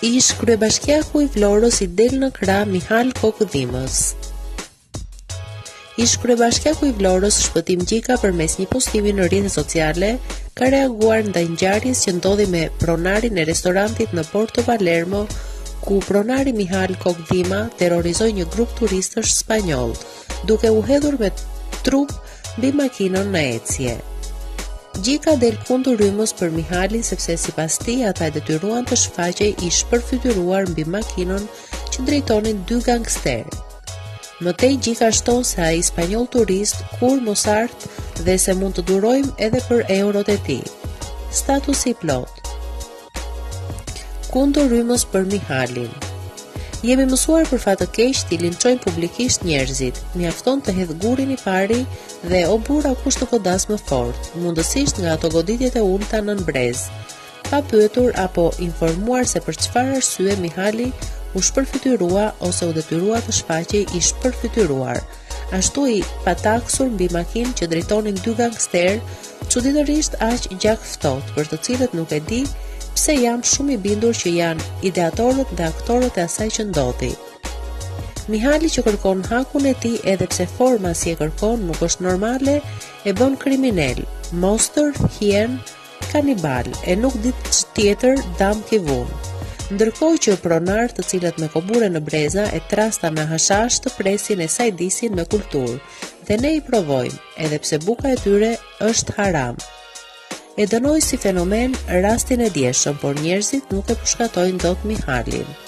Ish kryebashkiaku i Vlorës i del në krah Mihal Kokëdhimës. Ish kryebashkiaku i Vlorës Shpëtim Gjika përmes një postimi në rrjetet sociale ka reaguar ndaj ngjarjes që ndodhi me pronarin e restorantit në Porto Palermo, ku pronari Mihal Kokëdhima terrorizoi një grup turistësh spanjoll, duke u hedhur me trup mbi makinën në ecje. Gjika del kundër rrymës për Mihalin sepse sipas tij ata e detyruan të shfaqej i shpërfytyruar mbi makinën që drejtonin dy gangster. Mëtej Gjika shton se ai spanjoll turist kur mos art dhe se mund të durojmë edhe për eurot e tij. Statusi i plot. Kundër rrymës për Mihalin. Jemi mësuar për fat të keq t'i linçojmë publikisht njerëzit. Mjafton të hedh gurin i pari dhe o burra kush të godas më fort, mundësisht nga ato goditjet e ulta nën brez, pa pyetur apo informuar se për çfarë arsye Mihali u shpërfytyrua ose u detyrua të shfaqej i shpërfytyruar. Ashtu i pataksur mbi makinë që drejtonin dy gangster, çuditërisht aq gjak ftohtë, për të cilët nuk e di pse jam shumë i bindur që janë ideatorët dhe aktorët e asaj që ndodhi. Mihali që kërkon hakun e tij edhe pse forma si e kërkon nuk është normale, e bën kriminal, monster, hien, kanibal, e nuk di tjetër dam kivun. Ndërkohë që pronar të cilët me kobure në breza e trasta me hashash të presin e sajdisin me kulturë, dhe ne i provojmë, edhe pse buka e tyre është haram. E dënoj si fenomen rastin e djeshëm, por njerëzit nuk e përshkatojnë dot Mihalin.